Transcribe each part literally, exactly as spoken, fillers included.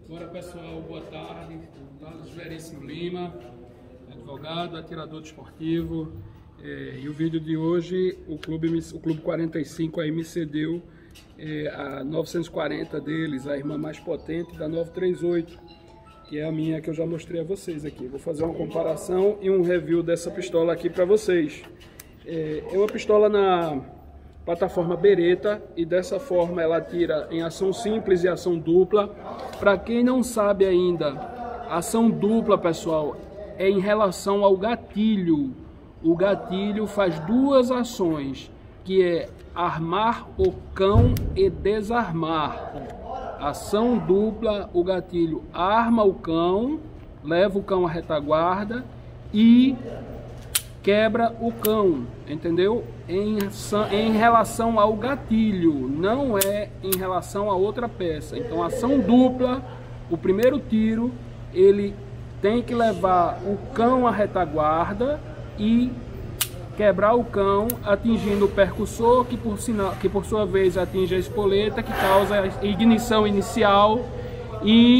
Bora, pessoal, boa tarde. Carlos Veríssimo Lima, advogado, atirador desportivo. É, e o vídeo de hoje, o Clube, o Clube quarenta e cinco aí me cedeu é, a novecentos e quarenta deles, a irmã mais potente da novecentos e trinta e oito, que é a minha que eu já mostrei a vocês aqui. Vou fazer uma comparação e um review dessa pistola aqui para vocês. É, é uma pistola na plataforma Beretta e dessa forma ela atira em ação simples e ação dupla. Para quem não sabe ainda, ação dupla, pessoal, é em relação ao gatilho. O gatilho faz duas ações, que é armar o cão e desarmar. Ação dupla, o gatilho arma o cão, leva o cão à retaguarda e quebra o cão, entendeu? Em, em relação ao gatilho, não é em relação a outra peça. Então, ação dupla, o primeiro tiro, ele tem que levar o cão à retaguarda e quebrar o cão, atingindo o percussor, que por, sinal, que por sua vez atinge a espoleta, que causa a ignição inicial e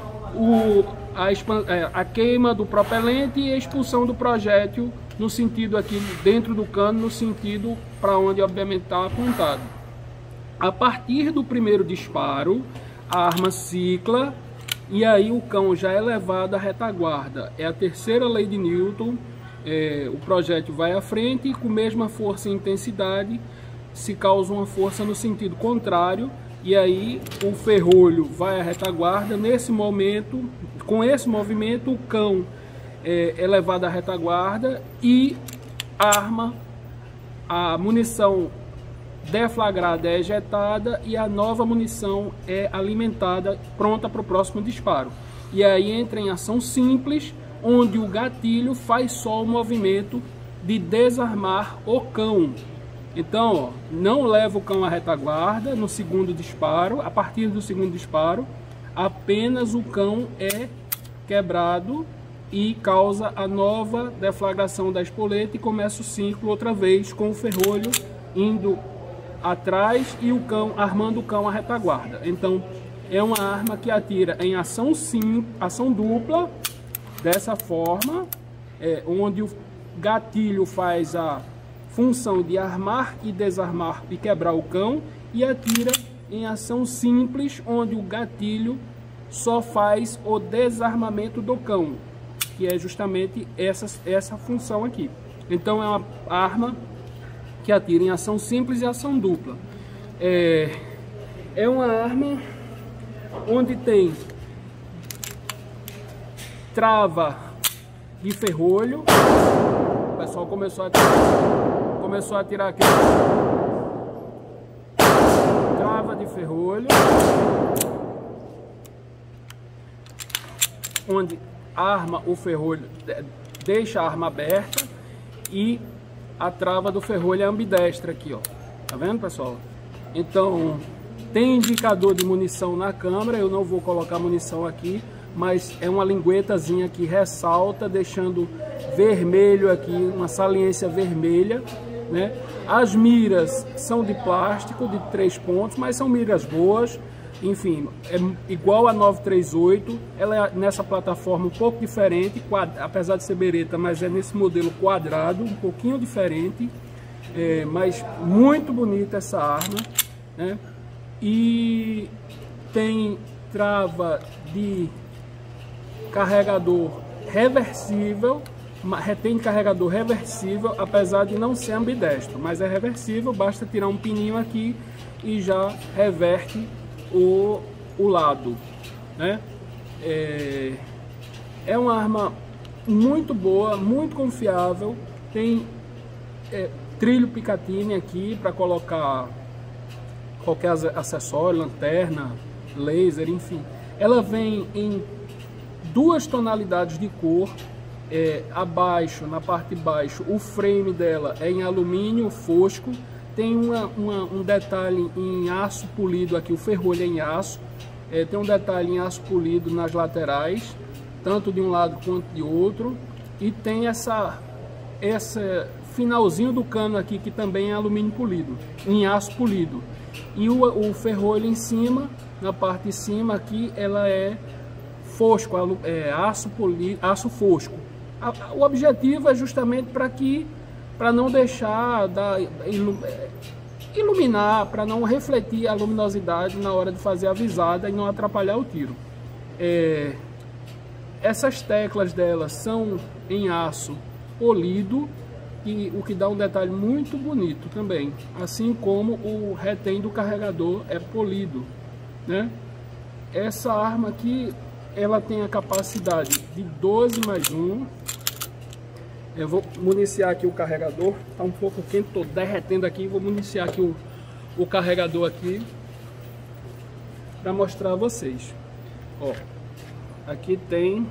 o, a, a queima do propelente e a expulsão do projétil no sentido aqui dentro do cano, no sentido para onde obviamente está apontado. A partir do primeiro disparo, a arma cicla e aí o cão já é levado à retaguarda. É a terceira lei de Newton. É, o projétil vai à frente e com mesma força e intensidade se causa uma força no sentido contrário e aí o ferrolho vai à retaguarda. Nesse momento, com esse movimento, o cão é, é levado à retaguarda e a arma, a munição deflagrada é ejetada e a nova munição é alimentada, pronta para o próximo disparo. E aí entra em ação simples, onde o gatilho faz só o movimento de desarmar o cão. Então, ó, não leva o cão à retaguarda no segundo disparo. A partir do segundo disparo, apenas o cão é quebrado e causa a nova deflagração da espoleta e começa o ciclo outra vez com o ferrolho indo atrás e o cão armando o cão à retaguarda. Então, é uma arma que atira em ação sim, ação dupla. Dessa forma, é, onde o gatilho faz a função de armar e desarmar e quebrar o cão, e atira em ação simples, onde o gatilho só faz o desarmamento do cão, que é justamente essa, essa função aqui. Então é uma arma que atira em ação simples e ação dupla. É, é uma arma onde tem trava de ferrolho. O pessoal começou a tirar, começou a tirar aqui. Trava de ferrolho, onde arma o ferrolho, deixa a arma aberta, e a trava do ferrolho é ambidestra aqui, ó. Tá vendo, pessoal? Então tem indicador de munição na câmera. Eu não vou colocar munição aqui, mas é uma linguetazinha que ressalta, deixando vermelho aqui, uma saliência vermelha, né? As miras são de plástico, de três pontos, mas são miras boas. Enfim, é igual a novecentos e trinta e oito, ela é nessa plataforma um pouco diferente, apesar de ser Beretta, mas é nesse modelo quadrado, um pouquinho diferente, é, mas muito bonita essa arma, né? E tem trava de carregador reversível, tem carregador reversível, apesar de não ser ambidestro, mas é reversível, basta tirar um pininho aqui e já reverte o, o lado, né? É, é uma arma muito boa, muito confiável, tem é, trilho Picatinny aqui para colocar qualquer acessório, lanterna, laser, enfim. Ela vem em duas tonalidades de cor. É, abaixo, na parte de baixo, o frame dela é em alumínio fosco. Tem uma, uma, um detalhe em aço polido aqui, o ferrolho é em aço. É, tem um detalhe em aço polido nas laterais, tanto de um lado quanto de outro. E tem essa, essa finalzinho do cano aqui, que também é alumínio polido, em aço polido. E o, o ferrolho em cima, Na parte de cima aqui ela é fosco, é aço, poli, aço fosco. O objetivo é justamente para que, para não deixar da, iluminar, para não refletir a luminosidade na hora de fazer a visada e não atrapalhar o tiro. É, essas teclas dela são em aço polido, e o que dá um detalhe muito bonito também, assim como o retém do carregador é polido, né? Essa arma aqui, ela tem a capacidade de doze mais um. Eu vou municiar aqui o carregador, tá um pouco quente, tô derretendo aqui, vou municiar aqui o, o carregador aqui para mostrar a vocês. Ó, aqui tem,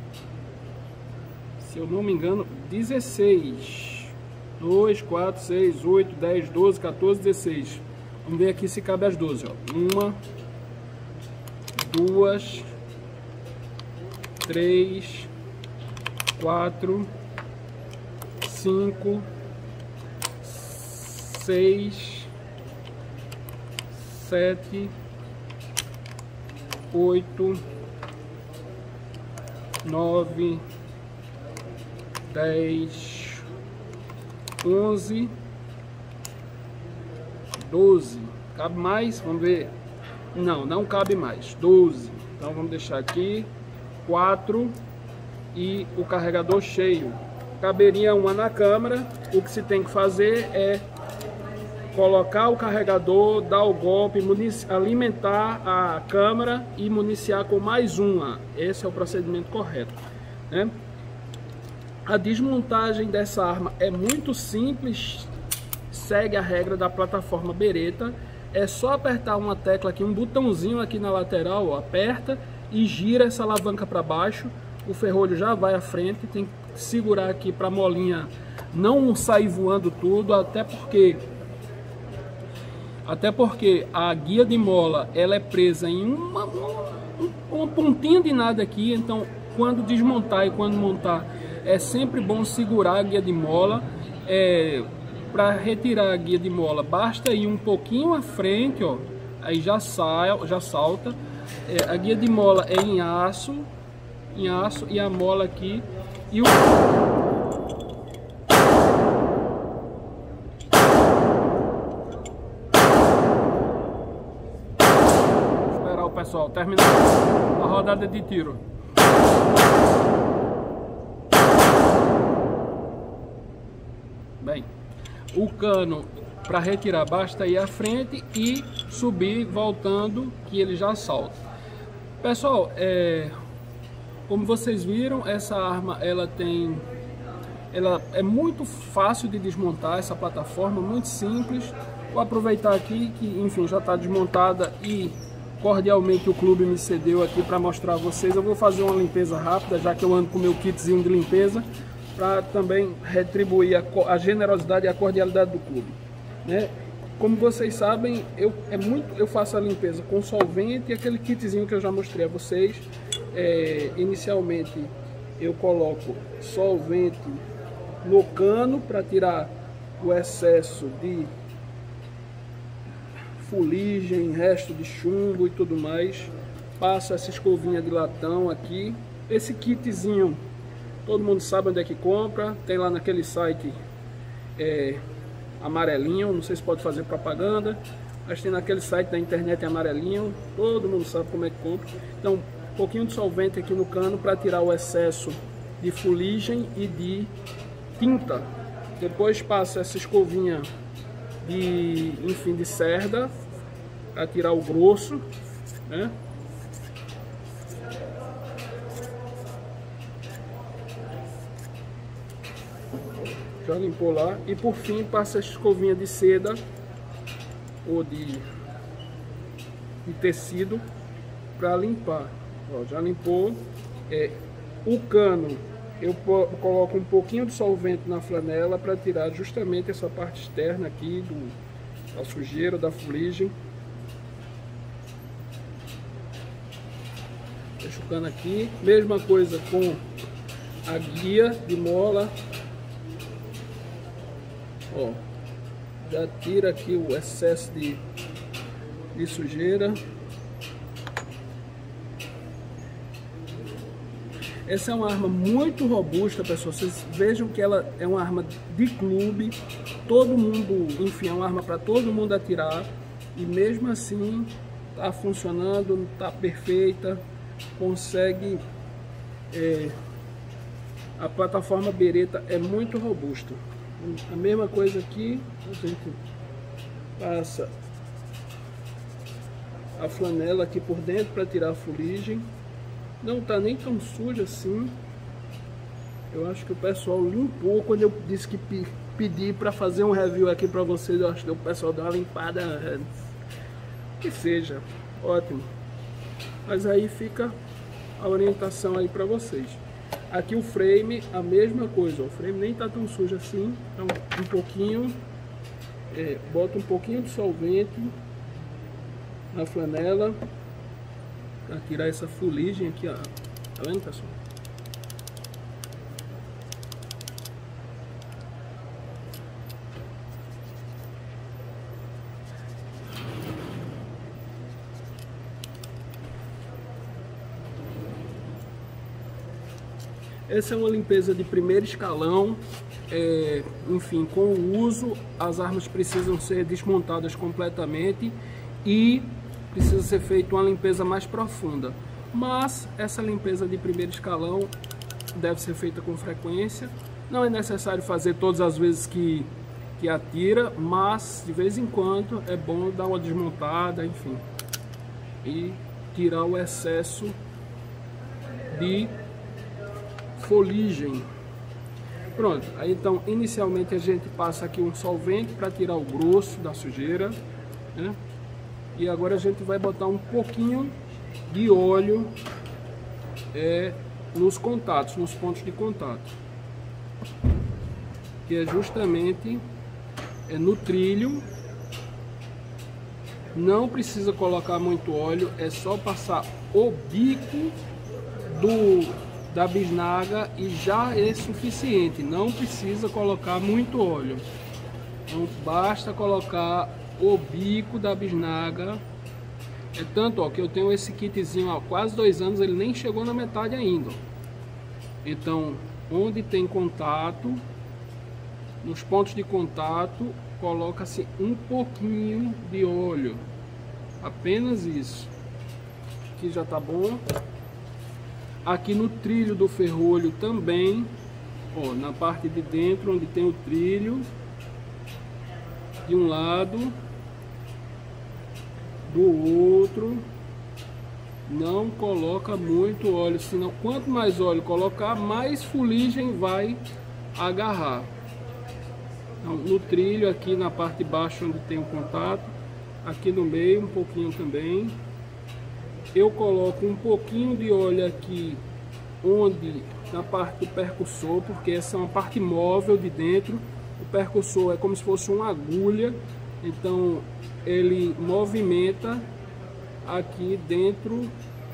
se eu não me engano, dezesseis. dois, quatro, seis, oito, dez, doze, quatorze, dezesseis. Vamos ver aqui se cabe as doze, ó. Uma, duas, três, quatro, cinco, seis, sete, oito, nove, dez, onze, doze. Cabe mais? Vamos ver. Não, não cabe mais. doze. Então vamos deixar aqui quatro e o carregador cheio. Caberia uma na câmera. O que se tem que fazer é colocar o carregador, dar o golpe, alimentar a câmera e municiar com mais uma. Esse é o procedimento correto, né? A desmontagem dessa arma é muito simples, segue a regra da plataforma Beretta. É só apertar uma tecla aqui, um botãozinho aqui na lateral, ó, aperta e gira essa alavanca para baixo. O ferrolho já vai à frente, tem que segurar aqui para a molinha não sair voando tudo, até porque até porque a guia de mola ela é presa em uma, uma, uma pontinha de nada aqui, então quando desmontar e quando montar é sempre bom segurar a guia de mola. É, para retirar a guia de mola basta ir um pouquinho à frente, ó, aí já sai, já salta. É, a guia de mola é em aço, em aço e a mola aqui e o esperar o pessoal terminar a rodada de tiro. Bem, o cano para retirar basta ir à frente e subir voltando que ele já salta. Pessoal, é, como vocês viram, essa arma ela tem, ela é muito fácil de desmontar, essa plataforma muito simples. Vou aproveitar aqui que, enfim, já está desmontada e cordialmente o clube me cedeu aqui para mostrar a vocês. Eu vou fazer uma limpeza rápida, já que eu ando com o meu kitzinho de limpeza, para também retribuir a, a generosidade e a cordialidade do clube, né? Como vocês sabem, eu, é muito, eu faço a limpeza com solvente e aquele kitzinho que eu já mostrei a vocês. É, inicialmente eu coloco solvente no cano para tirar o excesso de fuligem, resto de chumbo e tudo mais. Passo essa escovinha de latão aqui. Esse kitzinho todo mundo sabe onde é que compra, tem lá naquele site é, amarelinho, não sei se pode fazer propaganda, mas tem naquele site da internet amarelinho, todo mundo sabe como é que compra. Então, um pouquinho de solvente aqui no cano para tirar o excesso de fuligem e de tinta. Depois passo essa escovinha de, enfim, de cerda para tirar o grosso, né? Já limpou lá. E por fim passa a escovinha de seda ou de, de tecido para limpar. Ó, já limpou. É, o cano eu coloco um pouquinho de solvente na flanela para tirar justamente essa parte externa aqui do, da sujeira, da fuligem. Deixa o cano aqui. Mesma coisa com a guia de mola. Ó, já tira aqui o excesso de, de sujeira. Essa é uma arma muito robusta, pessoal. Vocês vejam que ela é uma arma de clube. Todo mundo, enfim, é uma arma para todo mundo atirar. E mesmo assim, tá funcionando, tá perfeita. Consegue... É, a plataforma Beretta é muito robusta. A mesma coisa aqui, a gente passa a flanela aqui por dentro para tirar a fuligem. Não tá nem tão suja assim. Eu acho que o pessoal limpou quando eu disse que pedi para fazer um review aqui para vocês. Eu acho que o pessoal deu uma limpada antes. Que seja, ótimo. Mas aí fica a orientação aí para vocês. Aqui o frame, a mesma coisa. O frame nem tá tão sujo assim. Então um pouquinho, é, bota um pouquinho de solvente na flanela para tirar essa fuligem aqui, ó. Tá vendo, pessoal? Essa é uma limpeza de primeiro escalão. É, enfim, com o uso, as armas precisam ser desmontadas completamente e precisa ser feita uma limpeza mais profunda. Mas essa limpeza de primeiro escalão deve ser feita com frequência. Não é necessário fazer todas as vezes que, que atira, mas de vez em quando é bom dar uma desmontada, enfim, e tirar o excesso de fuligem. Pronto, aí então inicialmente a gente passa aqui um solvente para tirar o grosso da sujeira, né? E agora a gente vai botar um pouquinho de óleo é, nos contatos, nos pontos de contato, que é justamente é, no trilho. Não precisa colocar muito óleo, é só passar o bico do da bisnaga e já é suficiente. Não precisa colocar muito óleo. Então basta colocar o bico da bisnaga. É tanto, ó, que eu tenho esse kitzinho há quase dois anos, ele nem chegou na metade ainda. Então, onde tem contato, nos pontos de contato, coloca-se um pouquinho de óleo. Apenas isso. Aqui já tá bom. Aqui no trilho do ferrolho também, ó, na parte de dentro onde tem o trilho, de um lado, do outro, não coloca muito óleo, senão quanto mais óleo colocar, mais fuligem vai agarrar. Então, no trilho aqui na parte de baixo onde tem o contato, aqui no meio um pouquinho também. Eu coloco um pouquinho de óleo aqui onde na parte do percussor, porque essa é uma parte móvel de dentro. O percussor é como se fosse uma agulha, então ele movimenta aqui dentro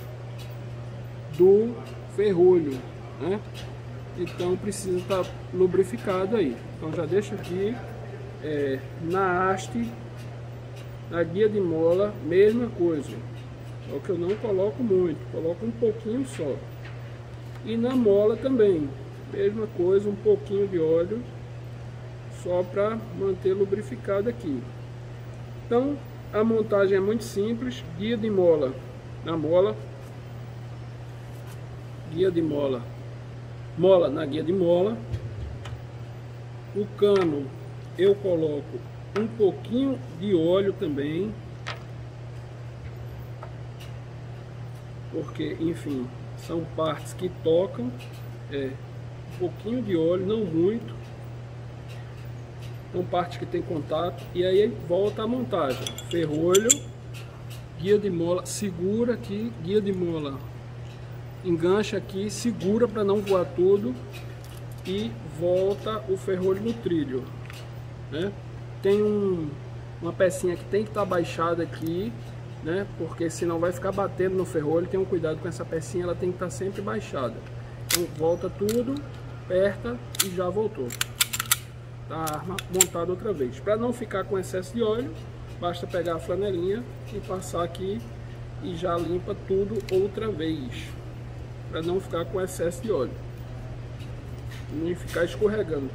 do ferrolho, né? Então precisa estar lubrificado aí. Então já deixo aqui é, na haste, na guia de mola, mesma coisa. Só que eu não coloco muito, coloco um pouquinho só. E na mola também, mesma coisa, um pouquinho de óleo, só para manter lubrificado aqui. Então, a montagem é muito simples. Guia de mola na mola, guia de mola, mola na guia de mola. O cano eu coloco um pouquinho de óleo também, porque, enfim, são partes que tocam. É, um pouquinho de óleo, não muito. São partes que tem contato. E aí volta a montagem. Ferrolho, guia de mola, segura aqui, guia de mola, engancha aqui, segura para não voar tudo. E volta o ferrolho no trilho, né? Tem um, uma pecinha que tem que estar baixada aqui, né? Porque senão vai ficar batendo no ferrolho. Tenham cuidado com essa pecinha, ela tem que estar sempre baixada. Então volta tudo, aperta e já voltou. Tá a arma montada outra vez. Para não ficar com excesso de óleo, basta pegar a flanelinha e passar aqui e já limpa tudo outra vez. para não ficar com excesso de óleo, nem ficar escorregando,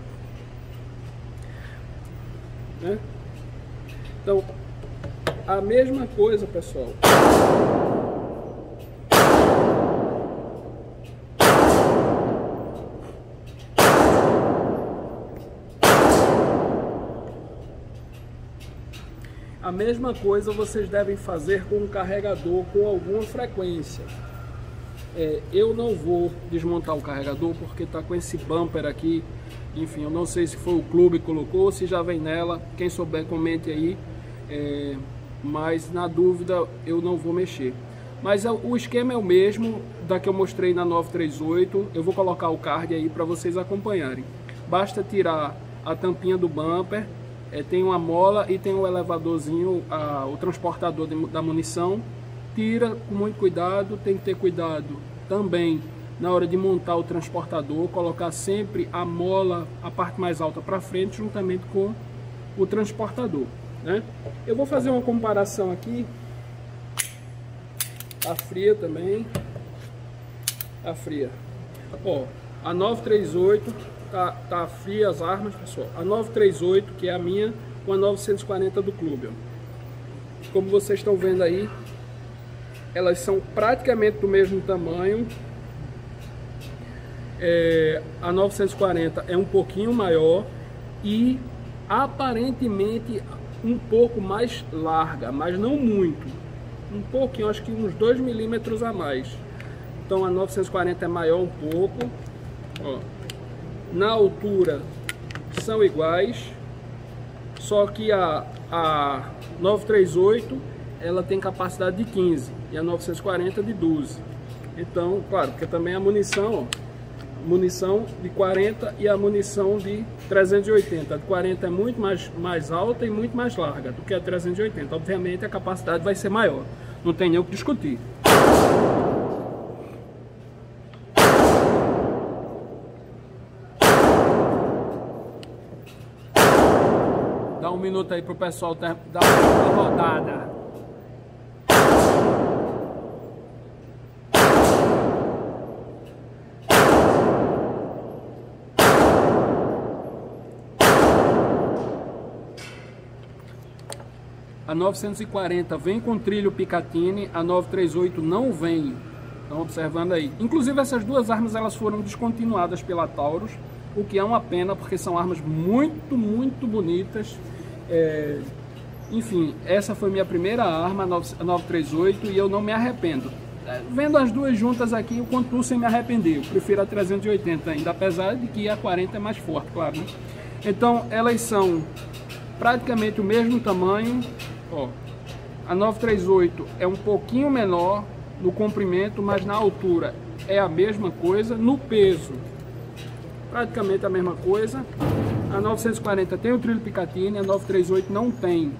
né? Então, a mesma coisa, pessoal. A mesma coisa vocês devem fazer com o carregador com alguma frequência. É, eu não vou desmontar o carregador porque está com esse bumper aqui. Enfim, eu não sei se foi o clube que colocou, se já vem nela. Quem souber, comente aí. É, mas na dúvida eu não vou mexer. Mas o esquema é o mesmo da que eu mostrei na nove três oito. Eu vou colocar o card aí para vocês acompanharem. Basta tirar a tampinha do bumper. É, tem uma mola e tem um elevadorzinho, a, o transportador de, da munição. Tira com muito cuidado, tem que ter cuidado também na hora de montar o transportador, colocar sempre a mola, a parte mais alta para frente, juntamente com o transportador, né? Eu vou fazer uma comparação aqui. A fria também. A fria. Ó, a nove três oito tá, tá fria as armas, pessoal. A nove três oito, que é a minha, com a novecentos e quarenta do clube, ó. Como vocês estão vendo aí, elas são praticamente do mesmo tamanho. É, a novecentos e quarenta é um pouquinho maior e aparentemente um pouco mais larga, mas não muito. Um pouquinho, acho que uns dois milímetros a mais. Então a novecentos e quarenta é maior um pouco. Ó. Na altura são iguais, só que a, a nove três oito ela tem capacidade de quinze e a novecentos e quarenta de doze. Então, claro, porque também a munição, ó, munição de quarenta e a munição de trezentos e oitenta. A de quarenta é muito mais, mais alta e muito mais larga do que a trezentos e oitenta. Obviamente a capacidade vai ser maior, não tem nem o que discutir. Dá um minuto aí pro pessoal dar uma rodada. A novecentos e quarenta vem com trilho Picatinny, a nove três oito não vem. Estão observando aí. Inclusive essas duas armas elas foram descontinuadas pela Taurus, o que é uma pena porque são armas muito, muito bonitas. É... Enfim, essa foi minha primeira arma, a nove três oito, e eu não me arrependo. Vendo as duas juntas aqui, eu continuo sem me arrepender. Eu prefiro a trezentos e oitenta ainda, apesar de que a quarenta é mais forte, claro, né? Então, elas são praticamente o mesmo tamanho. Ó, a nove três oito é um pouquinho menor no comprimento, mas na altura é a mesma coisa. No peso, praticamente a mesma coisa. A novecentos e quarenta tem o trilho Picatinny, a nove três oito não tem.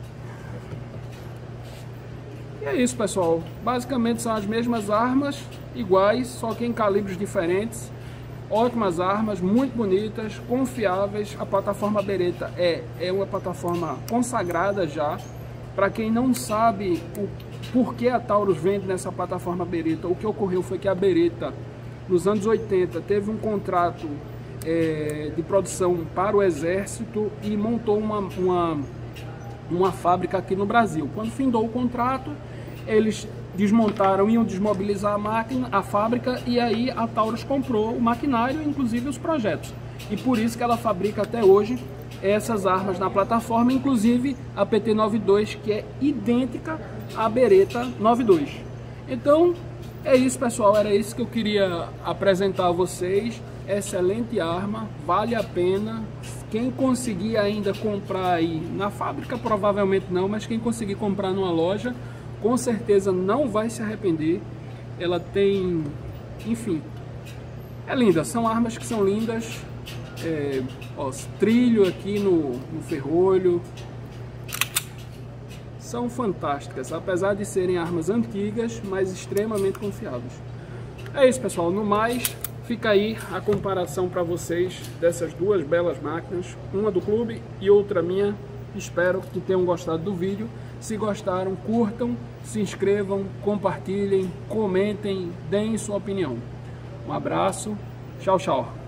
E é isso, pessoal. Basicamente são as mesmas armas, iguais, só que em calibres diferentes. Ótimas armas, muito bonitas, confiáveis. A plataforma Beretta é, é uma plataforma consagrada já. Para quem não sabe o porquê a Taurus vende nessa plataforma Beretta, o que ocorreu foi que a Beretta, nos anos oitenta, teve um contrato é, de produção para o Exército e montou uma, uma, uma fábrica aqui no Brasil. Quando findou o contrato, eles desmontaram, iam desmobilizar a máquina, a fábrica, e aí a Taurus comprou o maquinário, inclusive os projetos. E por isso que ela fabrica até hoje essas armas na plataforma, inclusive a P T noventa e dois, que é idêntica à Beretta noventa e dois. Então, é isso, pessoal, era isso que eu queria apresentar a vocês. Excelente arma, vale a pena. Quem conseguir ainda comprar aí na fábrica, provavelmente não, mas quem conseguir comprar numa loja, com certeza não vai se arrepender. Ela tem, enfim, é linda, são armas que são lindas. É, ó, trilho aqui no, no ferrolho, são fantásticas, apesar de serem armas antigas, mas extremamente confiáveis. É isso, pessoal, no mais, fica aí a comparação para vocês dessas duas belas máquinas, uma do clube e outra minha. Espero que tenham gostado do vídeo. Se gostaram, curtam, se inscrevam, compartilhem, comentem, deem sua opinião. Um abraço, tchau, tchau.